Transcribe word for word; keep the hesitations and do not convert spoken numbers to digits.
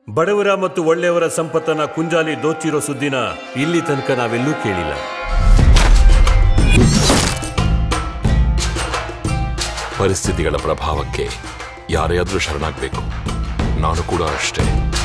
ಬಡವರ ಮತ್ತು ಒಳ್ಳೆಯವರ ಸಂಪತ್ತನ್ನ ಕುಂಜಾಲಿ ದೋಚಿರೋ ಸುದ್ದಿನ ಇಲ್ಲಿ ತನಕ ನಾವೆಲ್ಲೂ ಕೇಳಿಲ್ಲ. ಪರಿಸ್ಥಿತಿಗಳ ಪ್ರಭಾವಕ್ಕೆ ಯಾರೇ ಆದರೂ ಶರಣಾಗಬೇಕು. ನಾನು ಕೂಡ ಅಷ್ಟೇ.